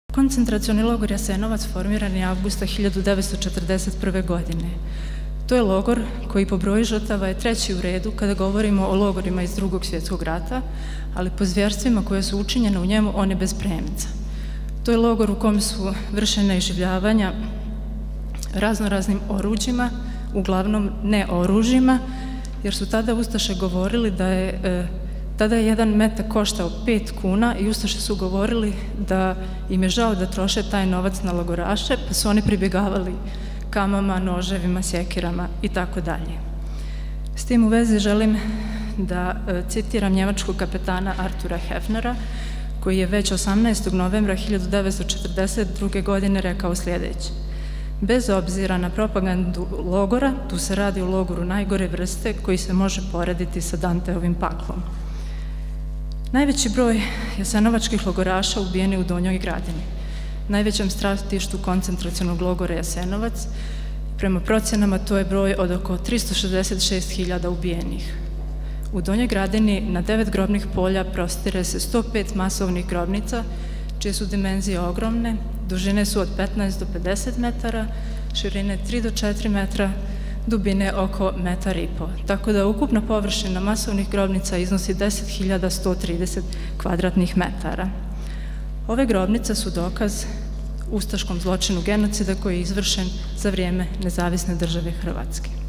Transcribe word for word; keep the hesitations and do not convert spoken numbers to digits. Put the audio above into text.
Koncentracioni logor Jasenovac formiran je avgusta hiljadu devetsto četrdeset prve. godine. To je logor koji po broju žrtava je treći u redu kada govorimo o logorima iz Drugog svjetskog rata, ali po zvjerstvima koje su učinjene u njemu on je bez premca. To je logor u kom su vršene iživljavanja raznoraznim oruđima, uglavnom ne oružjima, jer su tada Ustaše govorili da je, e, tada je jedan metak koštao pet kuna i Ustaše su govorili da im je žao da troše taj novac na logoraše, pa su oni pribjegavali kamama, noževima, sjekirama i tako dalje. S tim u vezi želim da e, citiram njemačkog kapetana Artura Hefnera, koji je već osamnaestog novembra hiljadu devetsto četrdeset druge. godine rekao sljedeće: bez obzira na propagandu logora, tu se radi o logoru najgore vrste koji se može porediti sa Danteovim paklom. Najveći broj jasenovačkih logoraša ubijeni u Donjoj Gradini, najvećem stratištu koncentracionog logora Jasenovac. Prema procjenama to je broj od oko tristo šezdeset šest hiljada ubijenih. U Donjoj Gradini na devet grobnih polja prostire se sto pet masovnih grobnica, čije su dimenzije ogromne, dužine su od petnaest do pedeset metara, širine tri do četiri metra, dubine oko metar i po. Tako da ukupna površina masovnih grobnica iznosi deset hiljada sto trideset kvadratnih metara. Ove grobnice su dokaz ustaškom zločinu genocida koji je izvršen za vrijeme Nezavisne države Hrvatske.